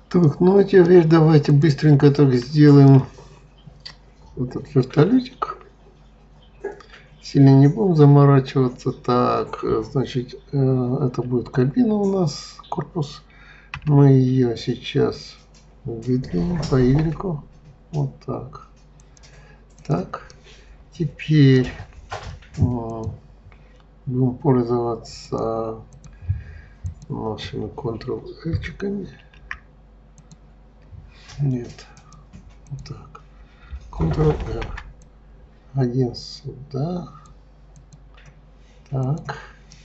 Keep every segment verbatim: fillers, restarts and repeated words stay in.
Так, ну а теперь давайте быстренько так сделаем этот вертолетик. Сильно не будем заморачиваться. Так, значит, это будет кабина у нас, корпус. Мы ее сейчас выдвинем по Y. Вот так. Так. Теперь будем пользоваться нашими контрол-эльчиками. Нет. Вот так. контрол-эр. Один сюда. Так.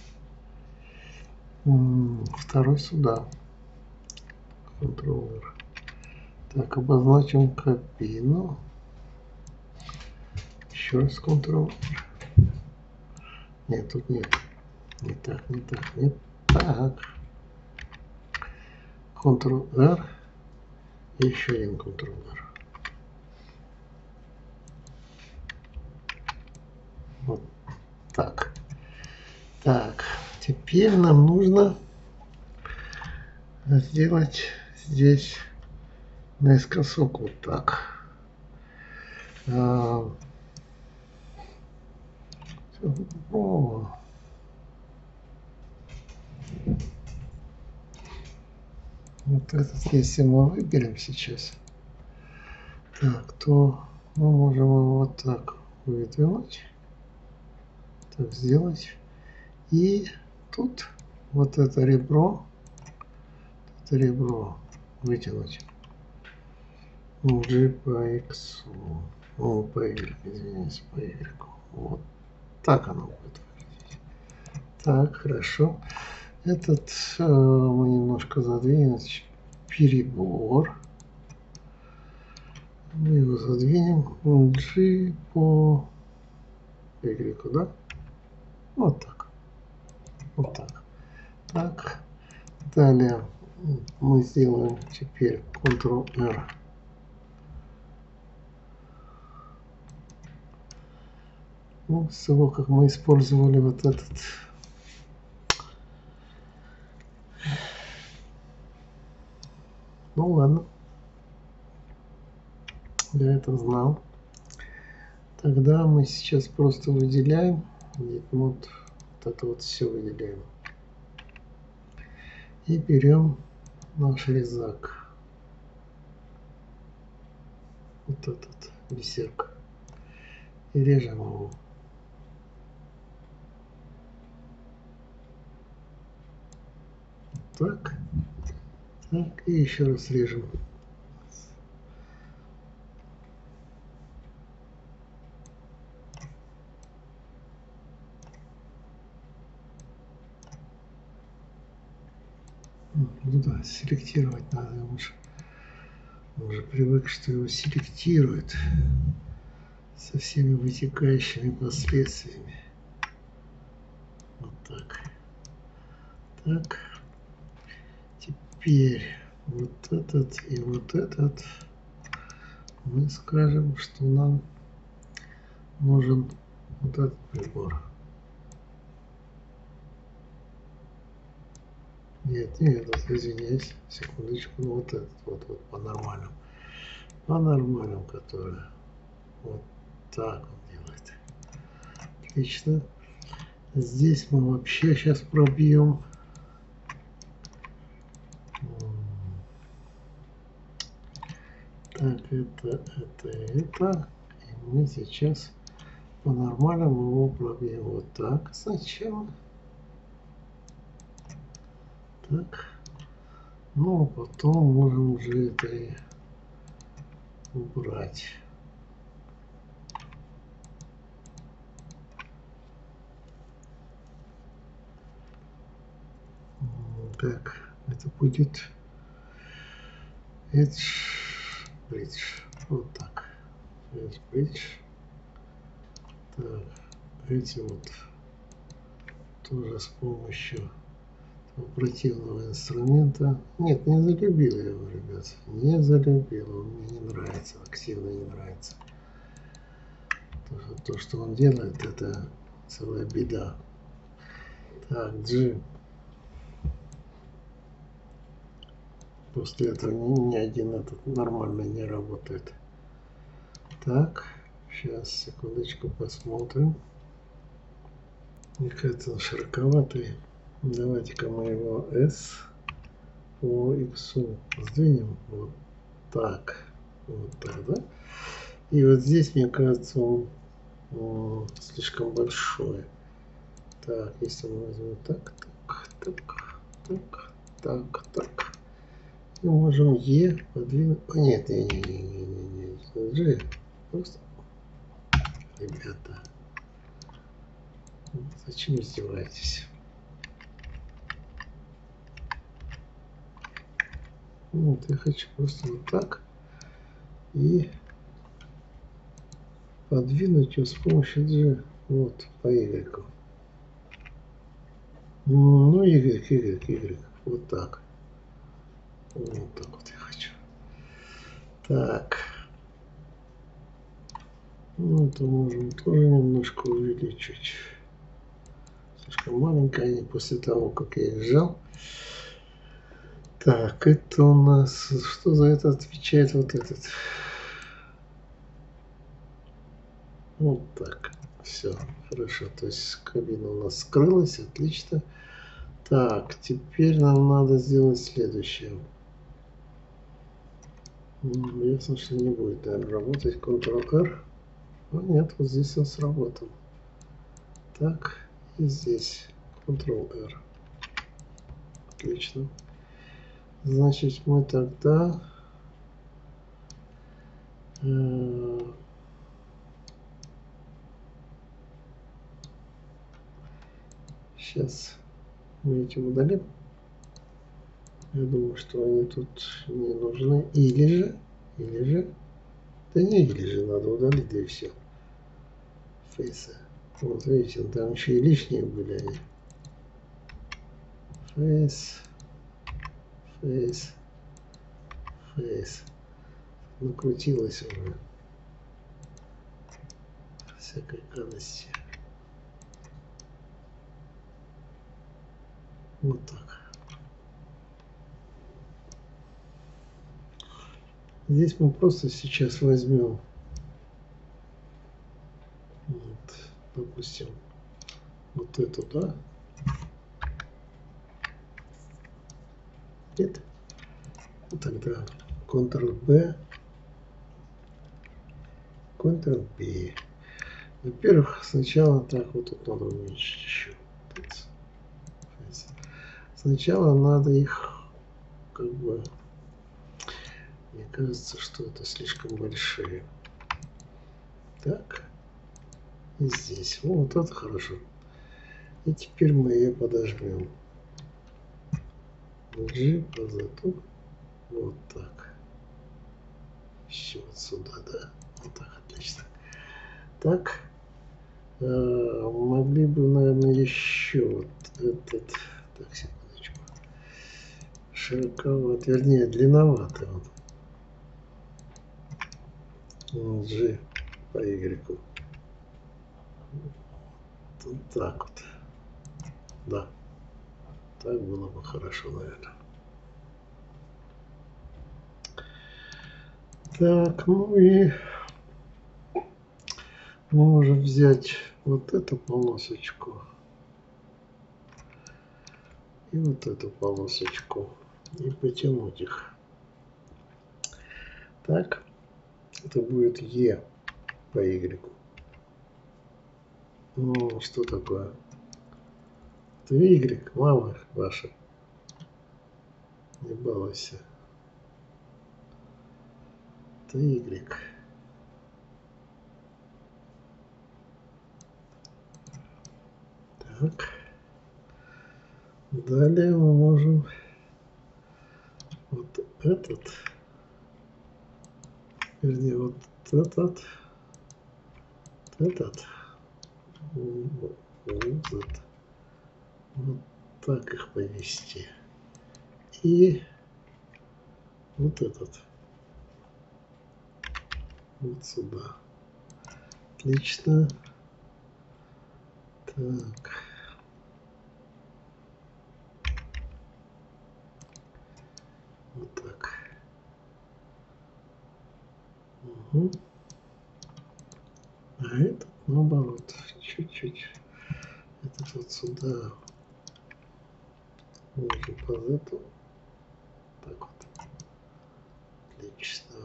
Второй сюда. контрол-эр. Так, обозначим кабину. Еще раз контрол-эр. Нет, тут нет. Не так, не так, не так. контрол-эр. И еще один контрол-эр. Вот так. Так, теперь нам нужно сделать здесь наискосок вот так. А, о. Вот этот, если мы выберем сейчас, так, то мы можем его вот так выдвинуть, так сделать, и тут вот это ребро, это ребро вытянуть. G по X, о, по Y, извиняюсь, по Y. Вот так оно будет выглядеть. Так, хорошо. Этот э, мы немножко задвинем. Перебор. Мы его задвинем. G по Y, да? Вот так. Вот так. Так. Далее мы сделаем теперь контрол-эр. Ну, с того, как мы использовали вот этот ну ладно, я это знал. Тогда мы сейчас просто выделяем, вот, вот это вот все выделяем. И берем наш резак. Вот этот бисерк. И режем его. Так. Так, и еще раз режем. Ну да, селектировать надо. Он же, он же привык, что его селектирует со всеми вытекающими последствиями. Вот так. Так. Теперь вот этот и вот этот мы скажем, что нам нужен вот этот прибор. Нет, нет, извиняюсь, секундочку, ну вот этот, вот, вот по нормальному, по нормальному, который вот так он делает. Отлично. Здесь мы вообще сейчас пробьем. Так, это, это, это. И мы сейчас по-нормальному его пробьем вот так сначала. Так. Ну, а потом можем уже это и убрать. Так, это будет Edge Bridge. Вот так. Edge Bridge. Так, эти вот тоже с помощью противного инструмента. Нет, не залюбил я его, ребят. Не залюбил. Он мне не нравится. Активно не нравится. То, то что он делает, это целая беда. Так, G. После этого ни, ни один этот нормально не работает. Так, сейчас, секундочку, посмотрим. Мне кажется, он широковатый. Давайте-ка мы его S по X сдвинем вот так. Вот так, да? И вот здесь, мне кажется, он, он слишком большой. Так, если мы возьмем так, так, так, так, так, так. И можем E подвинуть. О, нет, не, не, не, не, не, не, G. Просто, ребята, зачем издеваетесь? Вот, я хочу просто вот так и подвинуть ее с помощью G. Вот, по Y. Ну, Y, Y, Y. Вот так. Вот так вот я хочу. Так. Ну, это можем тоже немножко увеличить. Слишком маленькая они после того, как я их сжал. Так, это у нас... Что за это отвечает вот этот? Вот так. Все, хорошо. То есть кабина у нас скрылась. Отлично. Так, теперь нам надо сделать следующее. Ясно, что не будет, наверное, работать. контрол-эр. А нет, вот здесь он сработал. Так, и здесь контрол-эр. Отлично. Значит, мы тогда... Э, сейчас мы эти удалим. Я думаю, что они тут не нужны. Или же, или же... Да не, или же надо удалить, да и все. Фейсы. Вот видите, там еще и лишние были они. Фейс. Фейс. Фейс. Накрутилось уже. Всякой гадости. Вот так. Здесь мы просто сейчас возьмем, вот, допустим, вот эту, да? Нет. Тогда контрол-B, контрол-B. Во-первых, сначала так вот тут надо уменьшить еще. Сначала надо их, как бы, мне кажется, что это слишком большие. Так, и здесь. Вот это хорошо. И теперь мы ее подожмем. G по зету. Вот так. Еще вот сюда, да. Вот так, отлично. Так. Э, могли бы, наверное, еще вот этот. Так, секундочку. Широковат, вернее, длинновато. Вот. G по Y. Вот так вот. Да. Так было бы хорошо, наверное. Так, ну и мы можем взять вот эту полосочку и вот эту полосочку и потянуть их. Так, это будет E по Y. Ну, что такое? Это Y, мама ваша. Не балуйся. Это Y. Так. Далее мы можем вот этот, вернее, вот этот, этот, вот, вот так их повести. И вот этот. Вот сюда. Отлично. Так. Вот так. Угу. А этот наоборот, чуть-чуть. Этот вот сюда. Ниже по зету. Так вот. Отлично.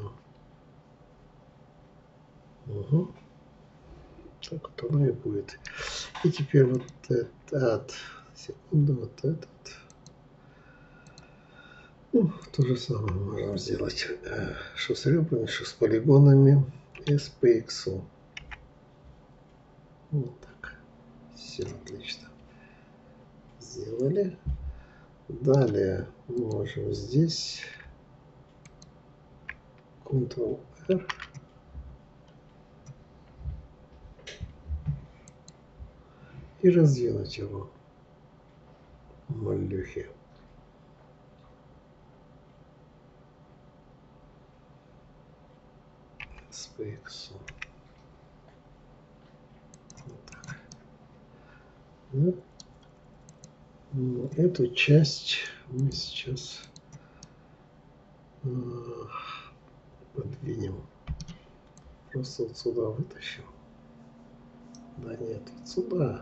Угу. Так вот оно и будет. И теперь вот этот. Секунду, вот этот. Ну, то же самое можем сделать. Что с ребрами, что с полигонами. эс пи икс. Вот так. Все отлично. Сделали. Далее можем здесь контрол эр. И раздвинуть его. Малюхи. эс пи икс. Вот так. Да? Эту часть мы сейчас э, подвинем. Просто вот сюда вытащим. Да нет, вот сюда.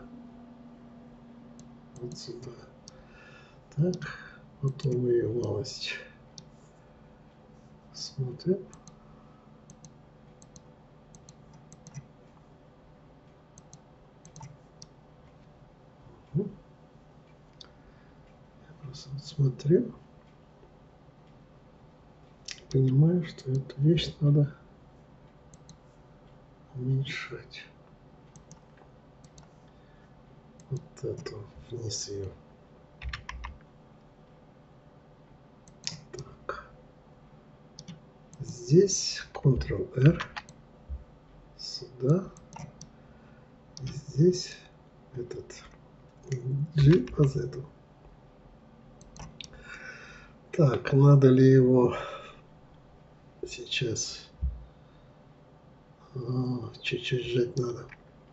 Вот сюда. Так, потом ее малость смотрим. Я просто вот смотрю. Понимаю, что эту вещь надо уменьшать. Вот эту, вниз ее. Так. Здесь контрол эр. Сюда. И здесь этот G по Z. Так, надо ли его сейчас чуть-чуть сжать надо.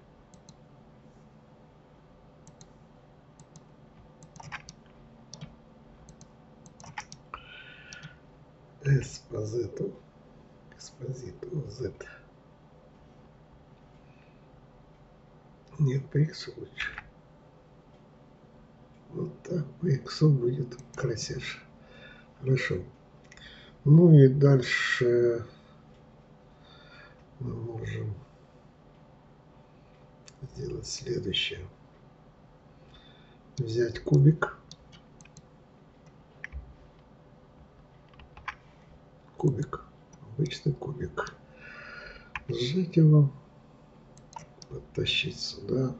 S по Z, экспозиту Z. Нет, по X лучше. Вот так по X будет красивше. Хорошо. Ну и дальше мы можем сделать следующее. Взять кубик. Кубик. Обычный кубик. Сжать его. Подтащить сюда.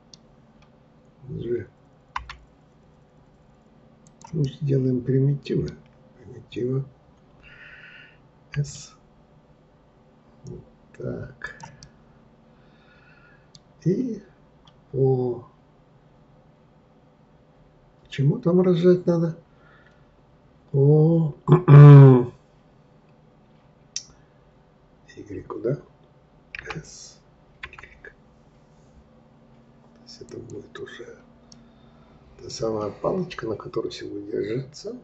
G. Ну, сделаем примитивы. Примитивы. S. Вот так. И по чему там разжать надо? По Y, да? S. Y. То есть это будет уже та самая палочка, на которой все будет держаться.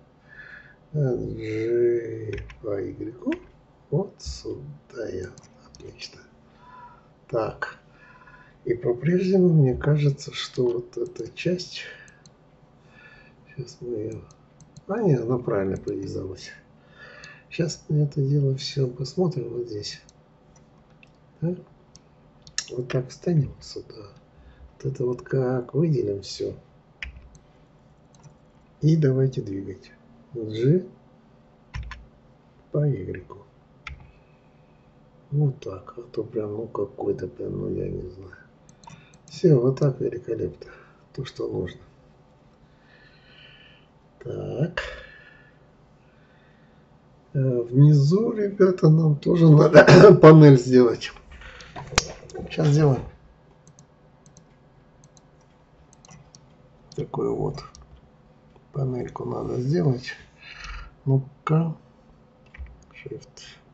G по Y. Вот сюда я. Отлично. Так. И по-прежнему мне кажется, что вот эта часть... Сейчас мы ее... А, нет, она правильно привязалась. Сейчас мы это дело все посмотрим вот здесь. Да? Вот так встанем сюда. Вот это вот как выделим все. И давайте двигать. G по Y. Вот так. А то прям, ну какой-то прям, ну я не знаю. Все, вот так великолепно. То, что нужно. Так. Внизу, ребята, нам тоже надо панель сделать. Сейчас сделаем. Такую вот панельку надо сделать. Ну-ка. Shift.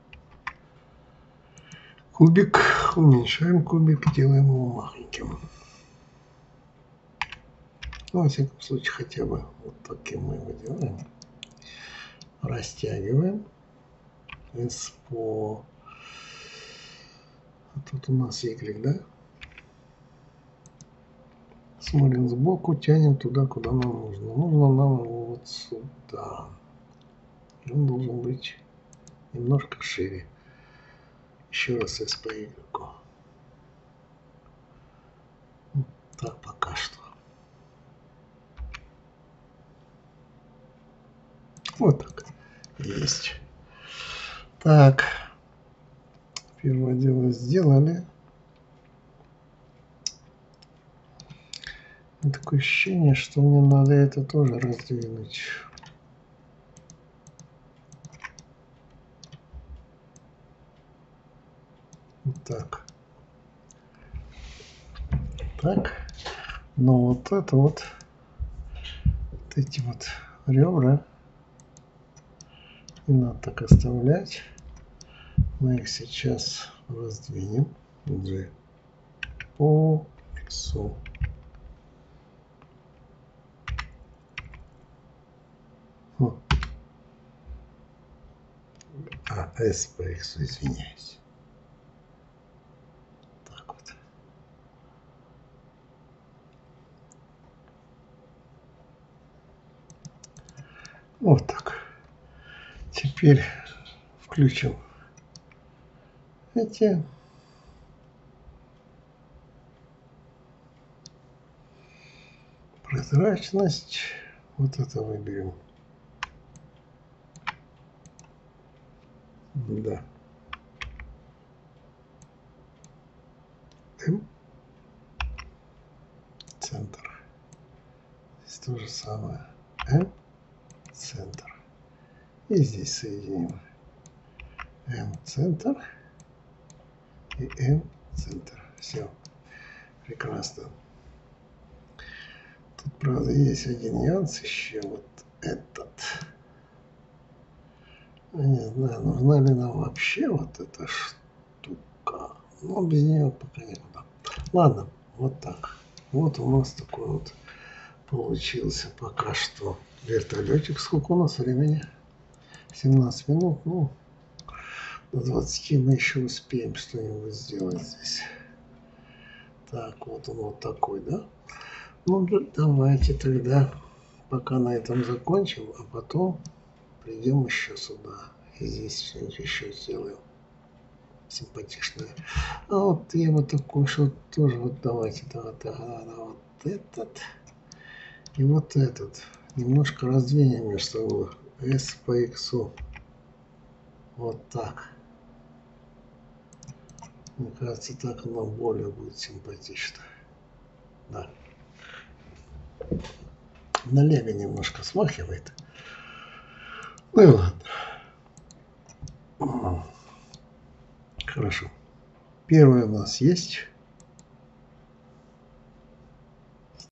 Кубик. Уменьшаем кубик. Делаем его маленьким. Ну, во всяком случае, хотя бы вот таким мы его делаем. Растягиваем. S по А тут у нас Y, да? Смотрим сбоку, тянем туда, куда нам нужно. Нужно нам его вот сюда. И он должен быть немножко шире. Еще раз S по Y. Так пока что. Вот так. Есть. Так. Первое дело сделали. Такое ощущение, что мне надо это тоже раздвинуть. Вот так. Так. Но вот это вот, вот эти вот ребра не надо так оставлять. Мы их сейчас раздвинем. G по X. А, S по X, извиняюсь. Так вот. Вот так. Теперь включим эти. Прозрачность. Вот это выберем. Да. М. Центр. Здесь то же самое. М. Центр. И здесь соединим. М. Центр. И М. Центр. Все. Прекрасно. Тут, правда, есть один нюанс еще. Вот этот. Не знаю, нужна ли нам вообще вот эта штука. Но без нее пока никуда. Ладно, вот так. Вот у нас такой вот получился пока что вертолетик. Сколько у нас времени? семнадцать минут. Ну, до двадцати мы еще успеем что-нибудь сделать здесь. Так, вот он вот такой, да? Ну, давайте тогда пока на этом закончим, а потом придем еще сюда. И здесь что-нибудь еще сделаем симпатичное. А вот я вот такой, что тоже вот давайте, да, да, да, да, вот этот и вот этот. Немножко раздвинем между собой. S по X. Вот так. Мне кажется, так оно более будет симпатично. Да. На леве немножко смахивает. Ну и ладно. Хорошо. Первый у нас есть.